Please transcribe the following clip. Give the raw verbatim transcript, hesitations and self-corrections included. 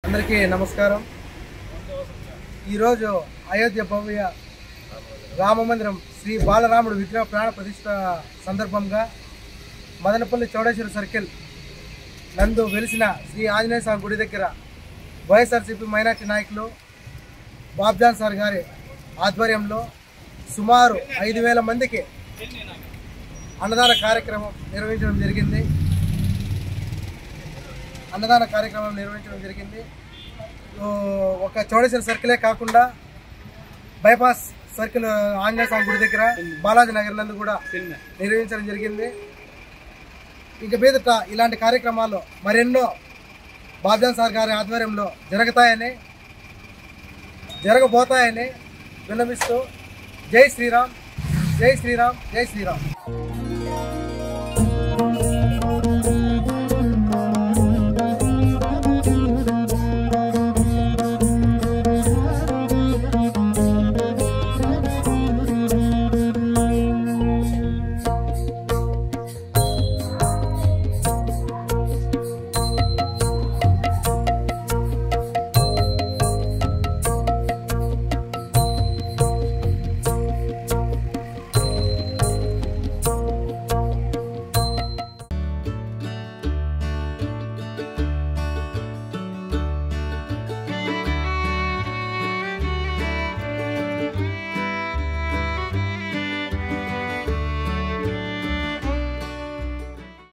అందరికీ నమస్కారం. ఈరోజు అయోధ్య భవ్య రామమందిరం శ్రీ బాలరాముడు విగ్రహ ప్రాణ ప్రతిష్ఠ సందర్భంగా మదనపల్లి చౌడేశ్వర సర్కిల్ నందు వెలిసిన శ్రీ ఆంజనేయ స్వామి గుడి దగ్గర వైఎస్ఆర్సీపీ మైనార్టీ నాయకులు బాబ్జాన్ సార్ గారి ఆధ్వర్యంలో సుమారు ఐదు వేల మందికి అన్నదాన కార్యక్రమం నిర్వహించడం జరిగింది అన్నదాన కార్యక్రమం నిర్వహించడం జరిగింది ఒక చౌడేశ్వర సర్కిలే కాకుండా బైపాస్ సర్కిల్ ఆంజనేయ స్వామి గుడి దగ్గర బాలాజీ నగర్ నందు కూడా నిర్వహించడం జరిగింది. ఇక మీదట ఇలాంటి కార్యక్రమాలు మరెన్నో బాబ్జాన్ సార్ గారి ఆధ్వర్యంలో జరుగుతాయని జరగబోతాయని విన్నవిస్తూ జై శ్రీరామ్, జై శ్రీరామ్, జై శ్రీరామ్.